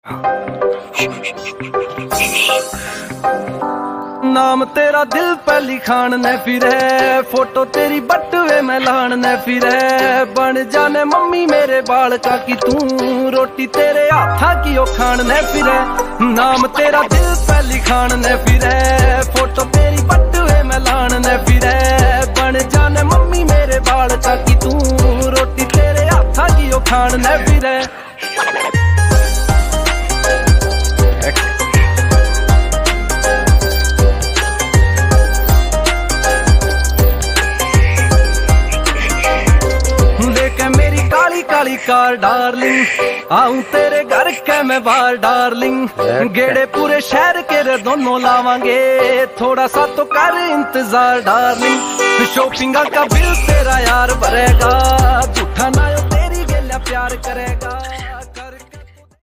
नाम तेरा दिल पे लिखान ने फिर है, फोटो तेरी बटवे में लान ने फिर है। बन जाने मम्मी मेरे बाल का कि तू रोटी तेरे हाथा की ओ खान ने फिर है। नाम तेरा दिल पे लिखान ने फिर है, फोटो तेरी बटवे में लान ने फिर है। बन जाने मम्मी मेरे बाल का कि तू रोटी तेरे हाथा की ओ खान ने फिर है। काली कार डार्लिंग, आऊं तेरे घर के मैं बाहर डार्लिंग। गेड़े पूरे शहर के रे दोनों लावांगे, थोड़ा सा तो कर इंतजार डार्लिंग। शॉपिंग का बिल तेरा यार भरेगा, झूठा ना तेरी गेला प्यार करेगा।